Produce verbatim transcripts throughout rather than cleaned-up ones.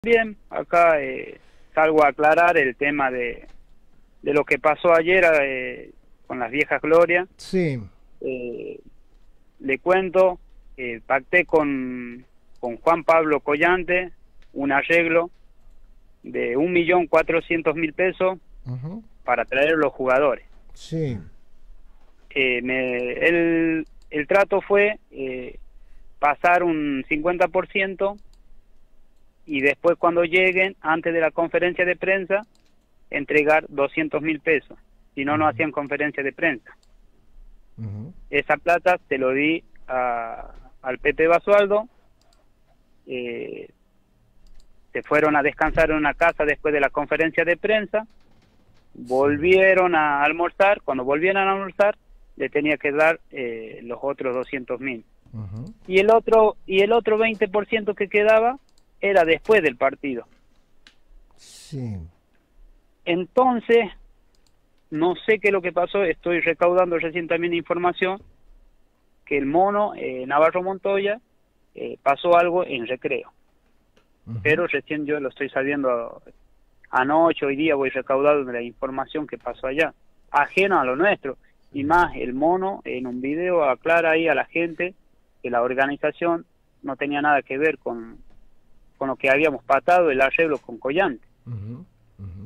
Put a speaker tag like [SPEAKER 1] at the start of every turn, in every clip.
[SPEAKER 1] Bien, acá eh, salgo a aclarar el tema de, de lo que pasó ayer eh, con las viejas glorias.
[SPEAKER 2] Sí.
[SPEAKER 1] Eh, le cuento, eh, pacté con, con Juan Pablo Collante un arreglo de un millón cuatrocientos mil pesos
[SPEAKER 2] Uh-huh.
[SPEAKER 1] para traer los jugadores.
[SPEAKER 2] Sí.
[SPEAKER 1] Eh, me, el, el trato fue eh, pasar un cincuenta por ciento y después cuando lleguen, antes de la conferencia de prensa, entregar doscientos mil pesos. Si no, no hacían conferencia de prensa.
[SPEAKER 2] Uh-huh.
[SPEAKER 1] Esa plata se lo di a, al Pepe Basualdo. Eh, se fueron a descansar en una casa después de la conferencia de prensa. Volvieron a almorzar. Cuando volvieron a almorzar, le tenía que dar eh, los otros doscientos mil.
[SPEAKER 2] Uh-huh.
[SPEAKER 1] Y el otro y el otro veinte por ciento que quedaba era después del partido.
[SPEAKER 2] Sí.
[SPEAKER 1] Entonces, no sé qué es lo que pasó, estoy recaudando recién también información que el mono eh, Navarro Montoya eh, pasó algo en recreo.
[SPEAKER 2] Uh-huh.
[SPEAKER 1] Pero recién yo lo estoy sabiendo anoche, hoy día voy recaudando de la información que pasó allá, ajeno a lo nuestro. Y más, el mono en un video aclara ahí a la gente que la organización no tenía nada que ver con con lo que habíamos patado el arreglo con Collante.
[SPEAKER 2] Uh-huh. Uh-huh.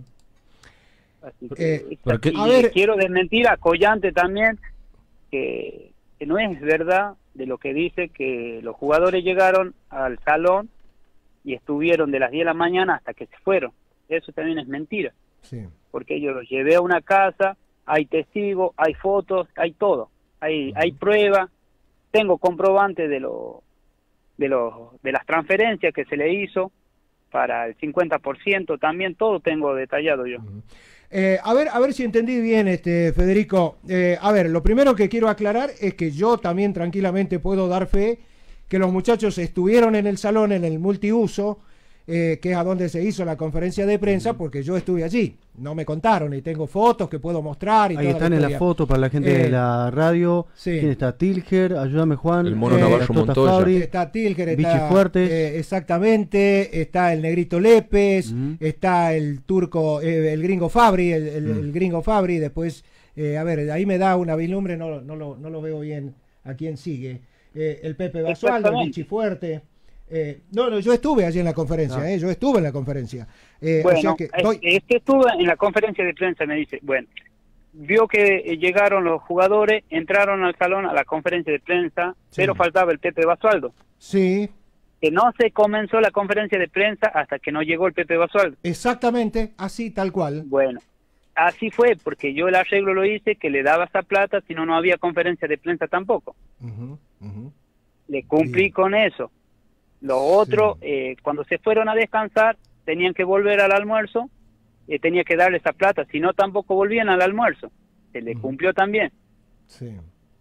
[SPEAKER 1] Así que,
[SPEAKER 2] Eh,
[SPEAKER 1] y
[SPEAKER 2] a ver,
[SPEAKER 1] quiero desmentir a Collante también, que, que no es verdad de lo que dice que los jugadores llegaron al salón y estuvieron de las diez de la mañana hasta que se fueron. Eso también es mentira.
[SPEAKER 2] Sí.
[SPEAKER 1] Porque yo los llevé a una casa, hay testigos, hay fotos, hay todo. Hay, uh-huh. hay pruebas, tengo comprobante de lo de los de las transferencias que se le hizo para el cincuenta por ciento, también todo tengo detallado yo.
[SPEAKER 2] Uh-huh. eh, a ver a ver si entendí bien, este Federico. Eh, a ver, lo primero que quiero aclarar es que yo también tranquilamente puedo dar fe que los muchachos estuvieron en el salón, en el multiuso, eh, que es a donde se hizo la conferencia de prensa, uh-huh. porque yo estuve allí. No me contaron y tengo fotos que puedo mostrar. Y
[SPEAKER 3] ahí
[SPEAKER 2] toda
[SPEAKER 3] están
[SPEAKER 2] la
[SPEAKER 3] en la foto para la gente
[SPEAKER 2] eh,
[SPEAKER 3] de la radio.
[SPEAKER 2] Sí.
[SPEAKER 3] ¿Quién está? Tilger, ayúdame Juan.
[SPEAKER 4] El mono
[SPEAKER 2] eh,
[SPEAKER 4] Navarro Montoya.
[SPEAKER 3] Fabri,
[SPEAKER 2] está Tilger, está
[SPEAKER 3] Vichy Fuertes.
[SPEAKER 2] Eh, exactamente, está el negrito Lépez,
[SPEAKER 3] uh-huh.
[SPEAKER 2] está el turco, eh, el gringo Fabri, el, el, uh-huh. el gringo Fabri. Después, eh, a ver, ahí me da una vislumbre, no, no, lo, no lo veo bien a quién sigue. Eh, el Pepe Basualdo, el Vichy Fuerte. Eh, no, no, yo estuve allí en la conferencia,
[SPEAKER 3] no.
[SPEAKER 2] eh, yo estuve en la conferencia. Eh,
[SPEAKER 1] bueno,
[SPEAKER 2] o sea que estoy...
[SPEAKER 1] es que estuve en la conferencia de prensa, me dice, bueno, vio que llegaron los jugadores, entraron al salón a la conferencia de prensa, sí. pero faltaba el Pepe Basualdo.
[SPEAKER 2] Sí.
[SPEAKER 1] Que no se comenzó la conferencia de prensa hasta que no llegó el Pepe Basualdo.
[SPEAKER 2] Exactamente, así, tal cual.
[SPEAKER 1] Bueno, así fue, porque yo el arreglo lo hice, que le daba esa plata, si no, no había conferencia de prensa tampoco.
[SPEAKER 2] Uh-huh, uh-huh.
[SPEAKER 1] Le cumplí Bien. con eso. Lo otro, sí. eh, cuando se fueron a descansar, tenían que volver al almuerzo, eh, tenía que darle esa plata, si no tampoco volvían al almuerzo. Se le uh-huh. cumplió también.
[SPEAKER 2] Sí.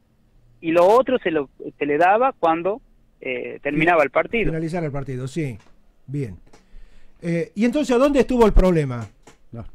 [SPEAKER 1] Y lo otro se, lo, se le daba cuando eh, terminaba el partido.
[SPEAKER 2] Finalizar el partido, sí. Bien. Eh, ¿Y entonces a dónde estuvo el problema?
[SPEAKER 1] No.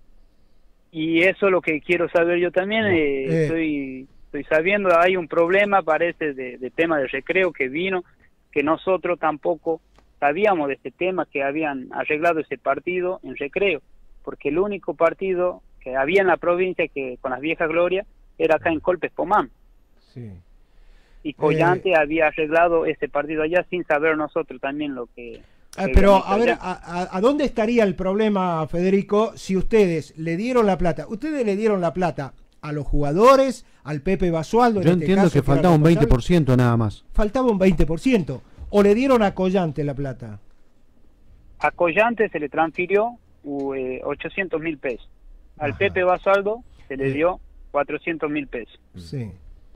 [SPEAKER 1] Y eso es lo que quiero saber yo también. No. Eh, eh. Estoy, estoy sabiendo, hay un problema, parece, de, de tema de recreo que vino, que nosotros tampoco sabíamos de este tema, que habían arreglado ese partido en recreo, porque el único partido que había en la provincia que con las viejas glorias era acá en Colpes Pomán.
[SPEAKER 2] Sí.
[SPEAKER 1] Y Collante eh, había arreglado ese partido allá sin saber nosotros también lo que...
[SPEAKER 2] que pero a ver, a, a dónde estaría el problema, Federico, si ustedes le dieron la plata? ¿Ustedes le dieron la plata a los jugadores, al Pepe Basualdo?
[SPEAKER 3] Yo
[SPEAKER 2] en
[SPEAKER 3] entiendo
[SPEAKER 2] este caso,
[SPEAKER 3] que faltaba un veinte por ciento nada más.
[SPEAKER 2] Faltaba un veinte por ciento. ¿O le dieron a Collante la plata?
[SPEAKER 1] A Collante se le transfirió uh, eh, ochocientos mil pesos. Al Ajá. Pepe Basualdo se le dio cuatrocientos mil pesos.
[SPEAKER 2] Sí.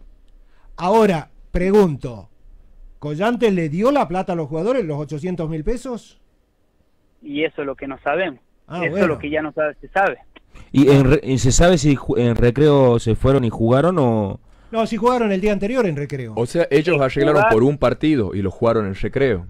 [SPEAKER 2] Ahora, pregunto, ¿Collante le dio la plata a los jugadores, los ochocientos mil pesos?
[SPEAKER 1] Y eso es lo que no sabemos.
[SPEAKER 2] Ah,
[SPEAKER 1] eso
[SPEAKER 2] bueno.
[SPEAKER 1] es lo que ya no sabe, se sabe.
[SPEAKER 4] ¿Y en re, se sabe si en recreo se fueron y jugaron o...?
[SPEAKER 2] No, si jugaron el día anterior en recreo.
[SPEAKER 4] O sea, ellos
[SPEAKER 1] sí,
[SPEAKER 4] arreglaron
[SPEAKER 1] jugar...
[SPEAKER 4] por un partido y lo jugaron en recreo.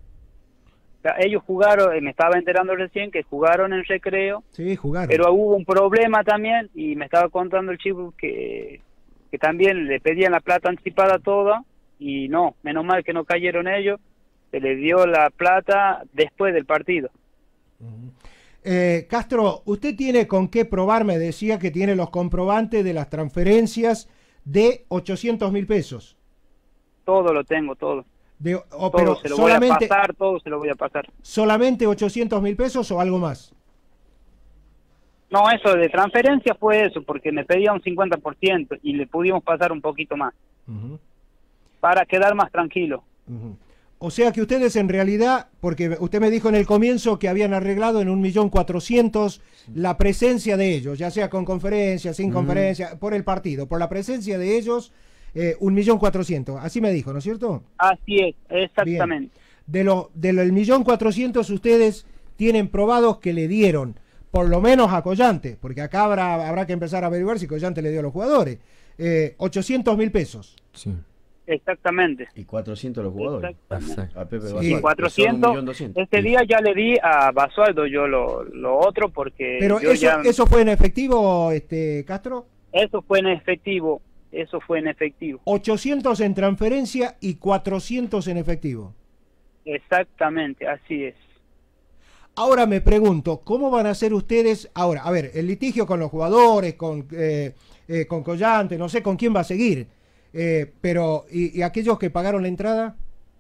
[SPEAKER 1] O sea, ellos jugaron, me estaba enterando recién que jugaron en recreo.
[SPEAKER 2] Sí, jugaron.
[SPEAKER 1] Pero hubo un problema también y me estaba contando el chico que, que también le pedían la plata anticipada toda y no, menos mal que no cayeron ellos, se les dio la plata después del partido.
[SPEAKER 2] Uh-huh. eh, Castro, ¿usted tiene con qué probar? Me decía que tiene los comprobantes de las transferencias de ochocientos mil pesos.
[SPEAKER 1] Todo lo tengo, todo.
[SPEAKER 2] De, oh,
[SPEAKER 1] todo
[SPEAKER 2] pero
[SPEAKER 1] se lo
[SPEAKER 2] solamente,
[SPEAKER 1] voy a pasar, todo se lo voy a pasar.
[SPEAKER 2] ¿Solamente ochocientos mil pesos o algo más?
[SPEAKER 1] No, eso de transferencia fue eso, porque me pedía un cincuenta por ciento y le pudimos pasar un poquito más. Uh-huh. Para quedar más tranquilo.
[SPEAKER 2] Uh-huh. O sea que ustedes en realidad, porque usted me dijo en el comienzo que habían arreglado en un millón cuatrocientos la presencia de ellos, ya sea con conferencia, sin uh-huh. conferencia, por el partido, por la presencia de ellos, eh, un millón cuatrocientos. Así me dijo, ¿no es cierto?
[SPEAKER 1] Así es, exactamente.
[SPEAKER 2] Bien. De lo del millón cuatrocientos ustedes tienen probados que le dieron, por lo menos a Collante, porque acá habrá, habrá que empezar a averiguar si Collante le dio a los jugadores, eh, ochocientos mil pesos.
[SPEAKER 4] Sí.
[SPEAKER 1] Exactamente.
[SPEAKER 5] Y cuatrocientos los jugadores.
[SPEAKER 1] A
[SPEAKER 5] Pepe
[SPEAKER 1] Basualdo. Y cuatrocientos. Este día ya le di a Basualdo yo lo, lo otro porque...
[SPEAKER 2] Pero
[SPEAKER 1] yo
[SPEAKER 2] eso,
[SPEAKER 1] ya...
[SPEAKER 2] ¿eso fue en efectivo, este Castro?
[SPEAKER 1] Eso fue en efectivo. Eso fue en efectivo.
[SPEAKER 2] ochocientos en transferencia y cuatrocientos en efectivo.
[SPEAKER 1] Exactamente, así es.
[SPEAKER 2] Ahora me pregunto, ¿cómo van a hacer ustedes ahora? A ver, el litigio con los jugadores, con, eh, eh, con Collante, no sé con quién va a seguir. Eh, pero, ¿y, ¿y aquellos que pagaron la entrada?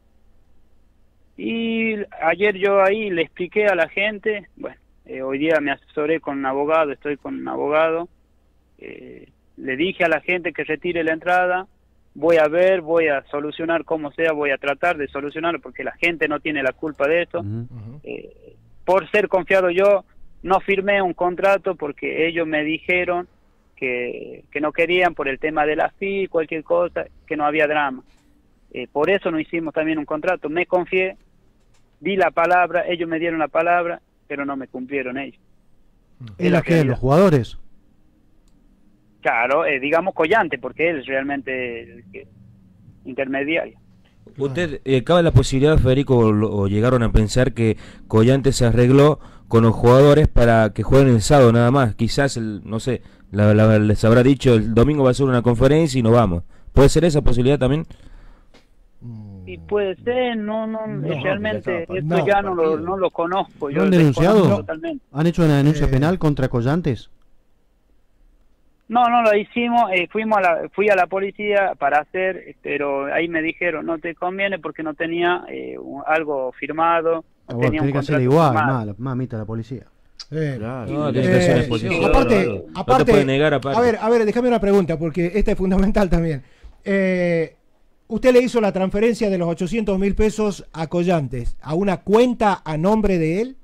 [SPEAKER 1] Y ayer yo ahí le expliqué a la gente, bueno, eh, hoy día me asesoré con un abogado, estoy con un abogado, eh, le dije a la gente que retire la entrada, voy a ver, voy a solucionar como sea, voy a tratar de solucionarlo porque la gente no tiene la culpa de esto. Uh-huh. eh, por ser confiado yo, no firmé un contrato porque ellos me dijeron Que, que no querían por el tema de la F I, cualquier cosa, que no había drama. Eh, por eso no hicimos también un contrato. Me confié, di la palabra, ellos me dieron la palabra, pero no me cumplieron ellos.
[SPEAKER 3] ¿Es la que los jugadores?
[SPEAKER 1] Claro, eh, digamos Collante, porque él es realmente el que, intermediario.
[SPEAKER 4] ¿Usted eh, cabe la posibilidad, Federico, o, o llegaron a pensar que Collante se arregló con los jugadores para que jueguen el sábado nada más? Quizás, el, no sé, la, la, les habrá dicho el domingo va a ser una conferencia y nos vamos. ¿Puede ser esa posibilidad también?
[SPEAKER 1] Y puede ser, no, no, no realmente esto
[SPEAKER 2] no,
[SPEAKER 1] ya no lo, no lo conozco.
[SPEAKER 3] ¿No han denunciado?
[SPEAKER 1] Totalmente.
[SPEAKER 3] ¿Han hecho una denuncia
[SPEAKER 2] eh,
[SPEAKER 3] penal contra Collantes?
[SPEAKER 1] No, no lo hicimos, eh, fuimos a la, fui a la policía para hacer, pero ahí me dijeron no te conviene porque no tenía eh, un, algo firmado. No
[SPEAKER 3] ah,
[SPEAKER 1] tenía
[SPEAKER 3] tiene
[SPEAKER 1] un
[SPEAKER 3] que hacer igual,
[SPEAKER 1] firmado.
[SPEAKER 3] ma, mamita la policía.
[SPEAKER 2] Eh,
[SPEAKER 3] claro.
[SPEAKER 4] No,
[SPEAKER 2] eh,
[SPEAKER 4] eh,
[SPEAKER 2] eh, aparte,
[SPEAKER 4] no,
[SPEAKER 2] aparte,
[SPEAKER 4] no te puede negar aparte.
[SPEAKER 2] A ver, a ver, déjame una pregunta porque esta es fundamental también. Eh, usted le hizo la transferencia de los ochocientos mil pesos a Collantes, a una cuenta a nombre de él.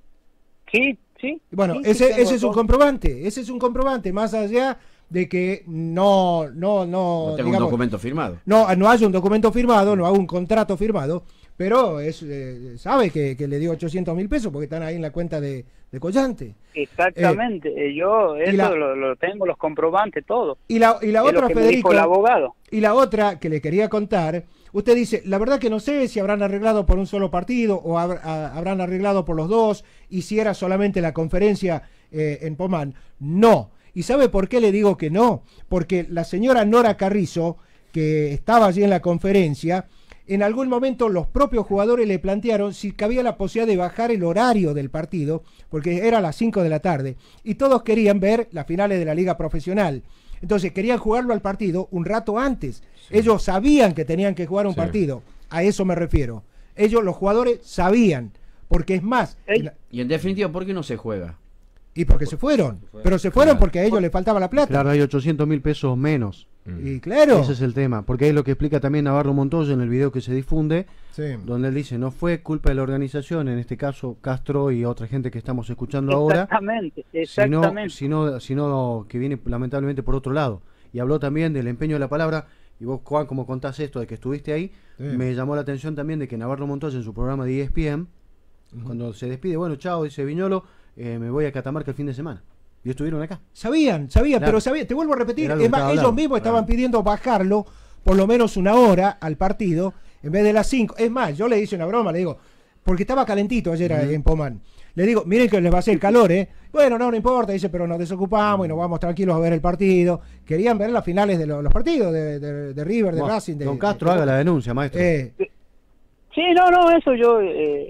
[SPEAKER 1] Sí, sí.
[SPEAKER 2] Bueno,
[SPEAKER 1] sí,
[SPEAKER 2] ese,
[SPEAKER 1] sí,
[SPEAKER 2] ese es un
[SPEAKER 1] todo.
[SPEAKER 2] comprobante, ese es un comprobante, más allá de que no, no, no,
[SPEAKER 5] No tengo
[SPEAKER 2] digamos,
[SPEAKER 5] un documento firmado.
[SPEAKER 2] No, no hay un documento firmado, no hay un contrato firmado, pero es, eh, sabe que, que le dio ochocientos mil pesos porque están ahí en la cuenta de, de Collante.
[SPEAKER 1] Exactamente, eh, yo eso
[SPEAKER 2] la,
[SPEAKER 1] lo, lo tengo, los comprobantes, todo.
[SPEAKER 2] Y la, y la
[SPEAKER 1] es
[SPEAKER 2] otra,
[SPEAKER 1] lo que
[SPEAKER 2] Federico,
[SPEAKER 1] me dijo el abogado.
[SPEAKER 2] Y la otra que le quería contar, usted dice, la verdad que no sé si habrán arreglado por un solo partido o hab, a, habrán arreglado por los dos, y si era solamente la conferencia eh, en Pomán. No. ¿Y sabe por qué le digo que no? Porque la señora Nora Carrizo, que estaba allí en la conferencia, en algún momento los propios jugadores le plantearon si cabía la posibilidad de bajar el horario del partido, porque era a las cinco de la tarde, y todos querían ver las finales de la liga profesional. Entonces querían jugarlo al partido un rato antes. Sí. Ellos sabían que tenían que jugar un sí. partido, a eso me refiero. Ellos, los jugadores, sabían, porque es más...
[SPEAKER 5] ¿Eh? Y en definitiva, ¿por qué no se juega?
[SPEAKER 2] Y porque se fueron, pero se fueron claro. porque a ellos les faltaba la plata.
[SPEAKER 3] Claro, hay ochocientos mil pesos menos.
[SPEAKER 2] Y claro.
[SPEAKER 3] Ese es el tema, porque es lo que explica también Navarro Montoya en el video que se difunde,
[SPEAKER 2] sí.
[SPEAKER 3] donde él dice, no fue culpa de la organización, en este caso Castro y otra gente que estamos escuchando ahora,
[SPEAKER 1] exactamente, exactamente.
[SPEAKER 3] Sino, sino, sino que viene lamentablemente por otro lado. Y habló también del empeño de la palabra, y vos, Juan, como contás esto de que estuviste ahí, sí. me llamó la atención también de que Navarro Montoya en su programa de E S P N, uh-huh. cuando se despide, bueno, chao, dice Viñolo, eh, me voy a Catamarca el fin de semana. Y estuvieron acá.
[SPEAKER 2] Sabían, sabían, claro. pero sabían, te vuelvo a repetir, es más, ellos mismos estaban claro. pidiendo bajarlo por lo menos una hora al partido, en vez de las cinco. Es más, yo le hice una broma, le digo, porque estaba calentito ayer uh-huh. en Pomán. Le digo, miren que les va a hacer calor, ¿eh? Bueno, no, no importa, dice, pero nos desocupamos y nos vamos tranquilos a ver el partido. Querían ver las finales de lo, los partidos de, de, de River, de
[SPEAKER 3] bueno,
[SPEAKER 2] Racing. De,
[SPEAKER 3] don Castro,
[SPEAKER 2] de,
[SPEAKER 3] haga la denuncia, maestro.
[SPEAKER 2] Eh,
[SPEAKER 1] sí, no, no, eso yo... Eh,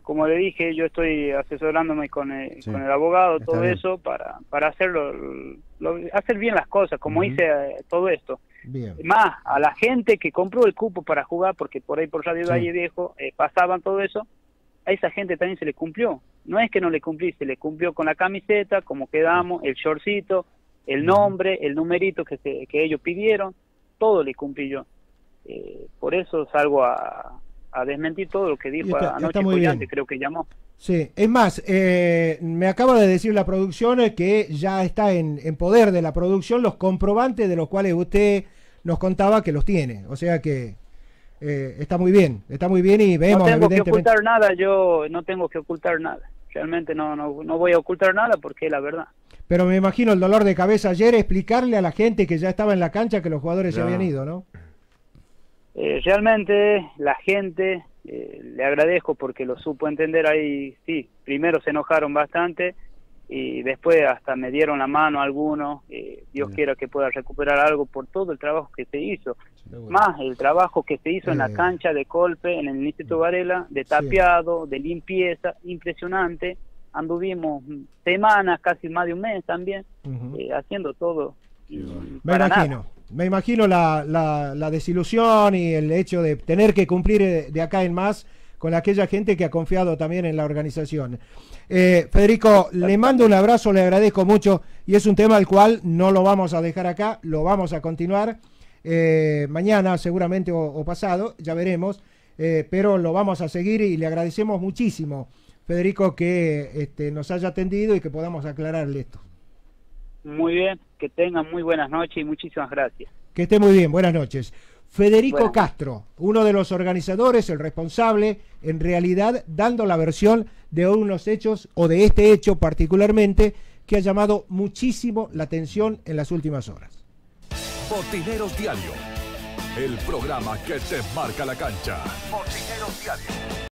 [SPEAKER 1] como le dije, yo estoy asesorándome con el,
[SPEAKER 3] Sí.
[SPEAKER 1] con el abogado,
[SPEAKER 3] Está
[SPEAKER 1] todo
[SPEAKER 3] bien.
[SPEAKER 1] eso, para, para hacerlo, lo- hacer bien las cosas, como
[SPEAKER 3] Ujú.
[SPEAKER 1] hice eh, todo esto.
[SPEAKER 2] Bien.
[SPEAKER 1] Más, a la gente que compró el cupo para jugar, porque por ahí por Radio
[SPEAKER 3] Sí.
[SPEAKER 1] Valle Viejo eh, pasaban todo eso, a esa gente también se le cumplió. No es que no le cumplí, se le cumplió con la camiseta, como quedamos, el shortcito, el nombre, el numerito que, se, que ellos pidieron, todo le cumplí yo. Eh, por eso salgo a, a desmentir todo lo que
[SPEAKER 2] Y
[SPEAKER 1] dijo
[SPEAKER 2] está-
[SPEAKER 1] anoche
[SPEAKER 2] está muy
[SPEAKER 1] Collante,
[SPEAKER 2] bien.
[SPEAKER 1] creo que llamó.
[SPEAKER 2] Sí, es más, eh, me acaba de decir la producción eh, que ya está en, en poder de la producción los comprobantes de los cuales usted nos contaba que los tiene. O sea que eh, está muy bien, está muy bien y vemos
[SPEAKER 1] No tengo que
[SPEAKER 2] evidentemente.
[SPEAKER 1] ocultar nada, yo no tengo que ocultar nada. Realmente no, no, no voy a ocultar nada porque es la verdad.
[SPEAKER 2] Pero me imagino el dolor de cabeza ayer explicarle a la gente que ya estaba en la cancha que los jugadores
[SPEAKER 3] Ya.
[SPEAKER 2] se habían ido, ¿no?
[SPEAKER 1] Eh, realmente la gente, eh, le agradezco porque lo supo entender ahí, sí, primero se enojaron bastante y después hasta me dieron la mano algunos, eh, Dios
[SPEAKER 3] Bien.
[SPEAKER 1] quiera que pueda recuperar algo por todo el trabajo que se hizo,
[SPEAKER 2] Seguro.
[SPEAKER 1] más el trabajo que se hizo en la
[SPEAKER 2] Eh.
[SPEAKER 1] cancha de golpe, en el Instituto Varela, de tapiado, de limpieza, impresionante, anduvimos semanas, casi más de un mes también,
[SPEAKER 2] Ujú.
[SPEAKER 1] eh, haciendo todo. y
[SPEAKER 2] Me
[SPEAKER 1] para nada.
[SPEAKER 2] imagino, me imagino la, la, la desilusión y el hecho de tener que cumplir eh, de acá en más con aquella gente que ha confiado también en la organización. Eh, Federico, le mando un abrazo, le agradezco mucho y es un tema al cual no lo vamos a dejar acá, lo vamos a continuar eh, mañana seguramente o, o pasado, ya veremos, eh, pero lo vamos a seguir y le agradecemos muchísimo, Federico, que este, nos haya atendido y que podamos aclararle esto.
[SPEAKER 1] Muy bien, que tengan muy buenas noches y muchísimas gracias.
[SPEAKER 2] Que esté muy bien, buenas noches. Federico
[SPEAKER 1] Buenas.
[SPEAKER 2] Castro, uno de los organizadores, el responsable, en realidad dando la versión de unos hechos, o de este hecho particularmente, que ha llamado muchísimo la atención en las últimas horas.
[SPEAKER 6] Botineros Diario, el programa que te marca la cancha. Botineros Diario.